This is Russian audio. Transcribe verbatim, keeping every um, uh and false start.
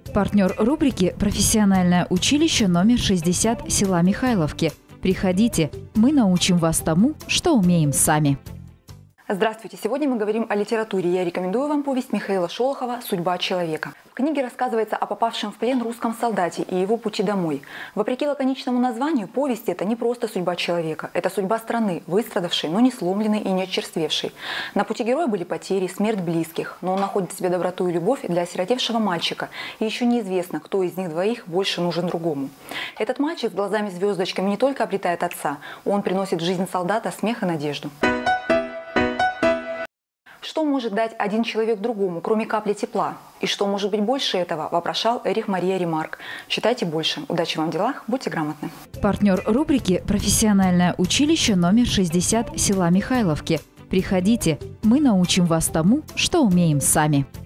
Партнер рубрики «Профессиональное училище номер шестьдесят села Михайловки». Приходите, мы научим вас тому, что умеем сами. Здравствуйте! Сегодня мы говорим о литературе. Я рекомендую вам повесть Михаила Шолохова «Судьба человека». В книге рассказывается о попавшем в плен русском солдате и его пути домой. Вопреки лаконичному названию, повесть – это не просто судьба человека. Это судьба страны, выстрадавшей, но не сломленной и не очерствевшей. На пути героя были потери, смерть близких, но он находит в себе доброту и любовь для осиротевшего мальчика. И еще неизвестно, кто из них двоих больше нужен другому. Этот мальчик с глазами-звездочками не только обретает отца, он приносит в жизнь солдата смех и надежду. Что может дать один человек другому, кроме капли тепла? И что может быть больше этого, вопрошал Эрих Мария Ремарк. Читайте больше. Удачи вам в делах, будьте грамотны. Партнер рубрики «Профессиональное училище номер шестьдесят села Михайловки». Приходите, мы научим вас тому, что умеем сами.